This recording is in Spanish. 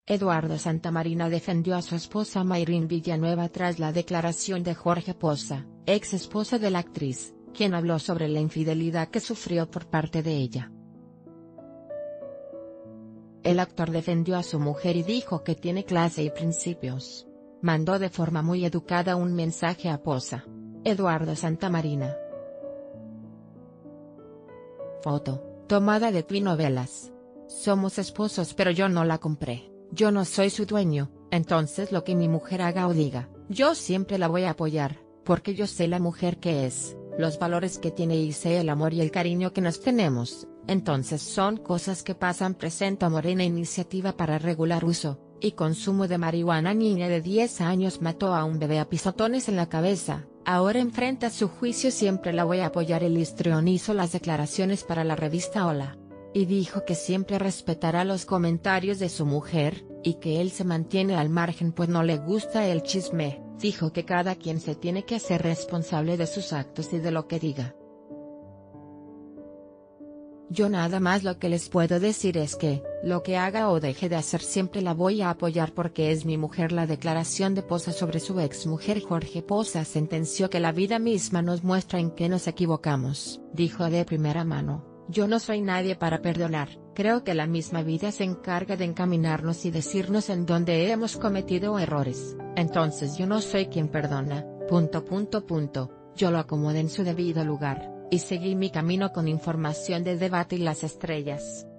Eduardo Santamarina defendió a su esposa Mayrin Villanueva tras la declaración de Jorge Poza, ex esposa de la actriz, quien habló sobre la infidelidad que sufrió por parte de ella. El actor defendió a su mujer y dijo que tiene clase y principios. Mandó de forma muy educada un mensaje a Poza. Eduardo Santamarina. Foto, tomada de Twinovelas. Somos esposos pero yo no la compré, yo no soy su dueño, entonces lo que mi mujer haga o diga, yo siempre la voy a apoyar, porque yo sé la mujer que es, los valores que tiene y sé el amor y el cariño que nos tenemos, entonces son cosas que pasan. Presenta Morena iniciativa para regular uso y consumo de marihuana. Niña de 10 años mató a un bebé a pisotones en la cabeza, ahora enfrenta su juicio. Siempre la voy a apoyar. El histrión hizo las declaraciones para la revista Hola. Y dijo que siempre respetará los comentarios de su mujer, y que él se mantiene al margen pues no le gusta el chisme. Dijo que cada quien se tiene que hacer responsable de sus actos y de lo que diga. Yo nada más lo que les puedo decir es que, lo que haga o deje de hacer siempre la voy a apoyar porque es mi mujer. La declaración de Poza sobre su exmujer. Jorge Poza sentenció que la vida misma nos muestra en qué nos equivocamos. Dijo de primera mano: yo no soy nadie para perdonar, creo que la misma vida se encarga de encaminarnos y decirnos en dónde hemos cometido errores, entonces yo no soy quien perdona, ... Yo lo acomodé en su debido lugar, y seguí mi camino con información de Debate y Las Estrellas.